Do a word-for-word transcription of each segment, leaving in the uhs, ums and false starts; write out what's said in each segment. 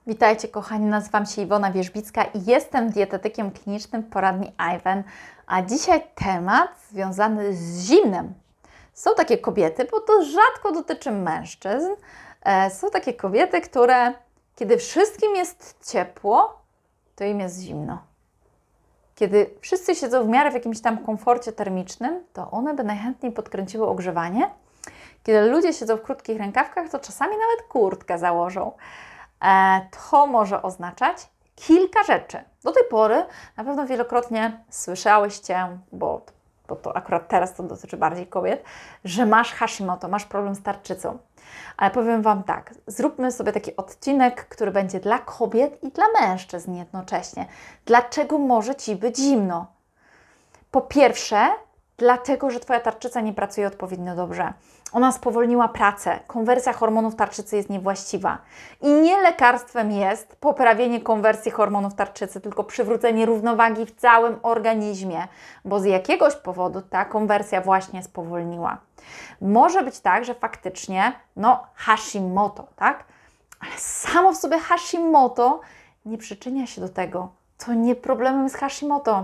Witajcie kochani, nazywam się Iwona Wierzbicka i jestem dietetykiem klinicznym w poradni Iwen, a dzisiaj temat związany z zimnem. Są takie kobiety, bo to rzadko dotyczy mężczyzn, e, są takie kobiety, które kiedy wszystkim jest ciepło, to im jest zimno. Kiedy wszyscy siedzą w miarę w jakimś tam komforcie termicznym, to one by najchętniej podkręciły ogrzewanie. Kiedy ludzie siedzą w krótkich rękawkach, to czasami nawet kurtkę założą. E, to może oznaczać kilka rzeczy. Do tej pory na pewno wielokrotnie słyszałyście, bo, bo to akurat teraz to dotyczy bardziej kobiet, że masz Hashimoto, masz problem z tarczycą. Ale powiem Wam tak, zróbmy sobie taki odcinek, który będzie dla kobiet i dla mężczyzn jednocześnie. Dlaczego może Ci być zimno? Po pierwsze, dlatego, że Twoja tarczyca nie pracuje odpowiednio dobrze. Ona spowolniła pracę, konwersja hormonów tarczycy jest niewłaściwa. I nie lekarstwem jest poprawienie konwersji hormonów tarczycy, tylko przywrócenie równowagi w całym organizmie, bo z jakiegoś powodu ta konwersja właśnie spowolniła. Może być tak, że faktycznie, no Hashimoto, tak? Ale samo w sobie Hashimoto nie przyczynia się do tego. To nie problemem jest Hashimoto,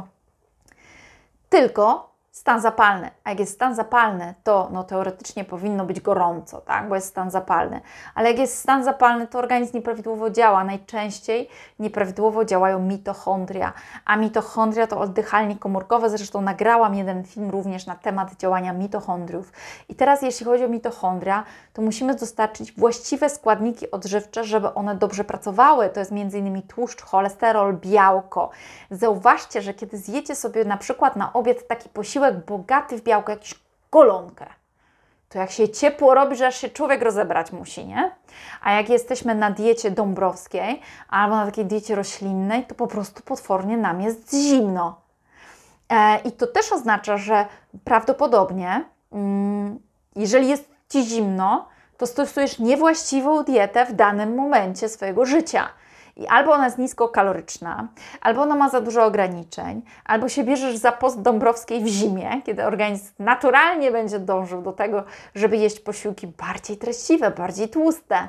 tylko stan zapalny. A jak jest stan zapalny, to no, teoretycznie powinno być gorąco, tak? Bo jest stan zapalny. Ale jak jest stan zapalny, to organizm nieprawidłowo działa. Najczęściej nieprawidłowo działają mitochondria. A mitochondria to oddychalnie komórkowe. Zresztą nagrałam jeden film również na temat działania mitochondriów. I teraz jeśli chodzi o mitochondria, to musimy dostarczyć właściwe składniki odżywcze, żeby one dobrze pracowały. To jest między innymi tłuszcz, cholesterol, białko. Zauważcie, że kiedy zjecie sobie na przykład na obiad taki posiłek bogaty w białko, jakiś golonkę, to jak się ciepło robi, że aż się człowiek rozebrać musi, nie? A jak jesteśmy na diecie dąbrowskiej albo na takiej diecie roślinnej, to po prostu potwornie nam jest zimno. E, I to też oznacza, że prawdopodobnie, mm, jeżeli jest Ci zimno, to stosujesz niewłaściwą dietę w danym momencie swojego życia. I albo ona jest niskokaloryczna, albo ona ma za dużo ograniczeń, albo się bierzesz za post dąbrowskiej w zimie, kiedy organizm naturalnie będzie dążył do tego, żeby jeść posiłki bardziej treściwe, bardziej tłuste.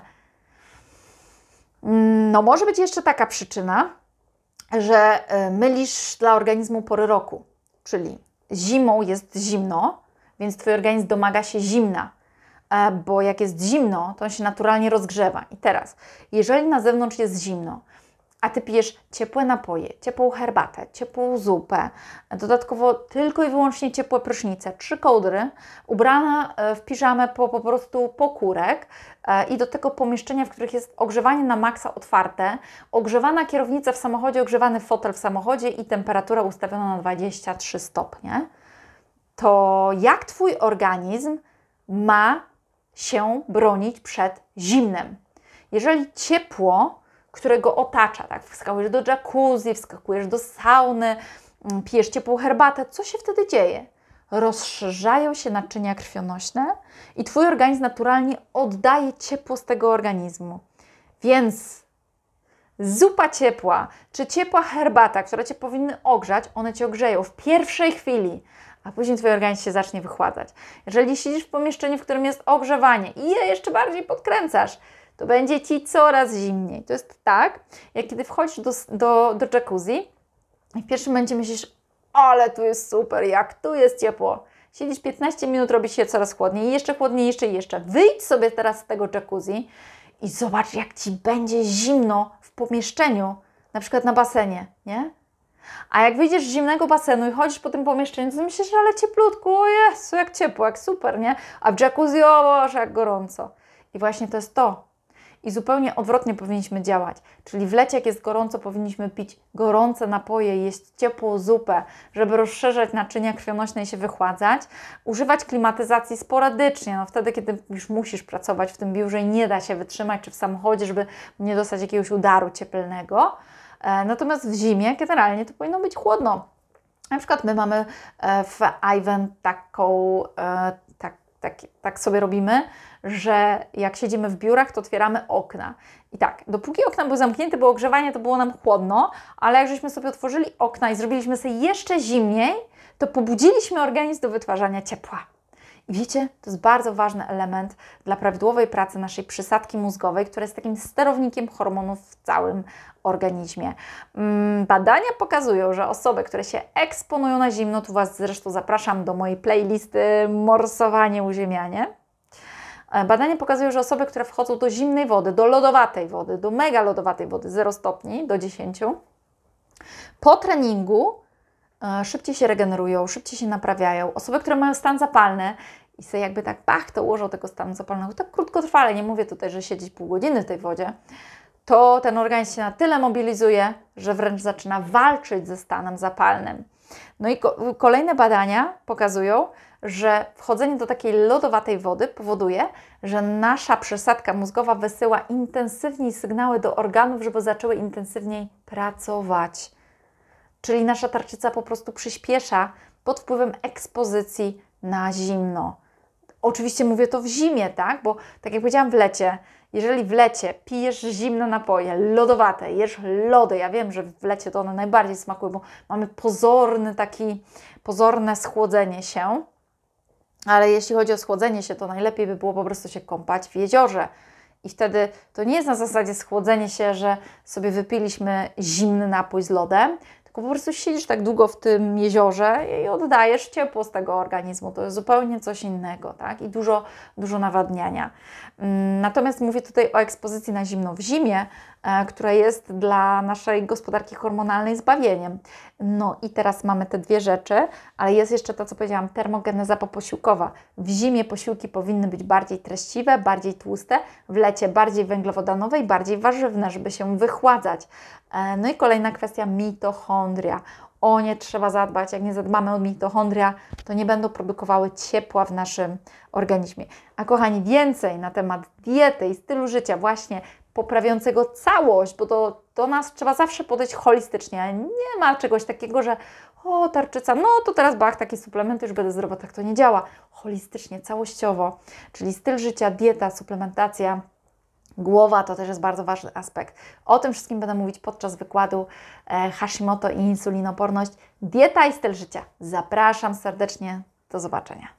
No może być jeszcze taka przyczyna, że mylisz dla organizmu pory roku, czyli zimą jest zimno, więc Twój organizm domaga się zimna. Bo jak jest zimno, to on się naturalnie rozgrzewa. I teraz, jeżeli na zewnątrz jest zimno, a Ty pijesz ciepłe napoje, ciepłą herbatę, ciepłą zupę, dodatkowo tylko i wyłącznie ciepłe prysznice, trzy kołdry, ubrana w piżamę po, po prostu pokórek i do tego pomieszczenia, w których jest ogrzewanie na maksa otwarte, ogrzewana kierownica w samochodzie, ogrzewany fotel w samochodzie i temperatura ustawiona na dwadzieścia trzy stopnie, to jak Twój organizm ma się bronić przed zimnem? Jeżeli ciepło, które go otacza, tak, wskakujesz do jacuzzi, wskakujesz do sauny, pijesz ciepłą herbatę, co się wtedy dzieje? Rozszerzają się naczynia krwionośne i Twój organizm naturalnie oddaje ciepło z tego organizmu. Więc zupa ciepła, czy ciepła herbata, które Cię powinny ogrzać, one Cię ogrzeją w pierwszej chwili, a później Twój organizm się zacznie wychładzać. Jeżeli siedzisz w pomieszczeniu, w którym jest ogrzewanie i je jeszcze bardziej podkręcasz, to będzie Ci coraz zimniej. To jest tak, jak kiedy wchodzisz do, do, do jacuzzi i w pierwszym momencie myślisz, ale tu jest super, jak tu jest ciepło. Siedzisz piętnaście minut, robi się coraz chłodniej, jeszcze chłodniej, jeszcze i jeszcze. Wyjdź sobie teraz z tego jacuzzi i zobacz, jak Ci będzie zimno w pomieszczeniu, na przykład na basenie, nie? A jak wyjdziesz z zimnego basenu i chodzisz po tym pomieszczeniu, to myślisz, że ale cieplutko, o Jezu, jak ciepło, jak super, nie? A w jacuzzi, o Boże, jak gorąco. I właśnie to jest to. I zupełnie odwrotnie powinniśmy działać. Czyli w lecie, jak jest gorąco, powinniśmy pić gorące napoje, jeść ciepłą zupę, żeby rozszerzać naczynia krwionośne i się wychładzać. Używać klimatyzacji sporadycznie, no wtedy, kiedy już musisz pracować w tym biurze i nie da się wytrzymać, czy w samochodzie, żeby nie dostać jakiegoś udaru cieplnego. Natomiast w zimie generalnie to powinno być chłodno. Na przykład my mamy w Iwen taką, tak, tak, tak sobie robimy, że jak siedzimy w biurach, to otwieramy okna. I tak, dopóki okna były zamknięte, było ogrzewanie, to było nam chłodno, ale jak żeśmy sobie otworzyli okna i zrobiliśmy sobie jeszcze zimniej, to pobudziliśmy organizm do wytwarzania ciepła. I wiecie, to jest bardzo ważny element dla prawidłowej pracy naszej przysadki mózgowej, która jest takim sterownikiem hormonów w całym organizmie. Badania pokazują, że osoby, które się eksponują na zimno, tu Was zresztą zapraszam do mojej playlisty Morsowanie, uziemianie. Badania pokazują, że osoby, które wchodzą do zimnej wody, do lodowatej wody, do mega lodowatej wody, zero stopni do dziesięciu, po treningu szybciej się regenerują, szybciej się naprawiają. Osoby, które mają stan zapalny i sobie jakby tak pach, to ułożą tego stanu zapalnego, tak krótkotrwale, nie mówię tutaj, że siedzieć pół godziny w tej wodzie, to ten organizm się na tyle mobilizuje, że wręcz zaczyna walczyć ze stanem zapalnym. No i ko kolejne badania pokazują, że wchodzenie do takiej lodowatej wody powoduje, że nasza przesadka mózgowa wysyła intensywniej sygnały do organów, żeby zaczęły intensywniej pracować. Czyli nasza tarczyca po prostu przyspiesza pod wpływem ekspozycji na zimno. Oczywiście mówię to w zimie, tak? Bo tak jak powiedziałam, w lecie, jeżeli w lecie pijesz zimne napoje, lodowate, jesz lody, ja wiem, że w lecie to one najbardziej smakują, bo mamy pozorny taki, pozorne schłodzenie się, ale jeśli chodzi o schłodzenie się, to najlepiej by było po prostu się kąpać w jeziorze. I wtedy to nie jest na zasadzie schłodzenie się, że sobie wypiliśmy zimny napój z lodem, tylko po prostu siedzisz tak długo w tym jeziorze i oddajesz ciepło z tego organizmu. To jest zupełnie coś innego, tak? I dużo, dużo nawadniania. Natomiast mówię tutaj o ekspozycji na zimno w zimie, e, która jest dla naszej gospodarki hormonalnej zbawieniem. No i teraz mamy te dwie rzeczy, ale jest jeszcze to, co powiedziałam, termogeneza poposiłkowa. W zimie posiłki powinny być bardziej treściwe, bardziej tłuste, w lecie bardziej węglowodanowe i bardziej warzywne, żeby się wychładzać. E, no i kolejna kwestia, mitochondria. O nie trzeba zadbać, jak nie zadbamy o mitochondria, to nie będą produkowały ciepła w naszym organizmie. A kochani, więcej na temat diety i stylu życia właśnie poprawiającego całość, bo do, do nas trzeba zawsze podejść holistycznie. Nie ma czegoś takiego, że o, tarczyca, no to teraz bach, takie suplementy, już będę zdrowa. Tak to nie działa. Holistycznie, całościowo, czyli styl życia, dieta, suplementacja, głowa to też jest bardzo ważny aspekt. O tym wszystkim będę mówić podczas wykładu e, Hashimoto i insulinoporność, dieta i styl życia. Zapraszam serdecznie, do zobaczenia.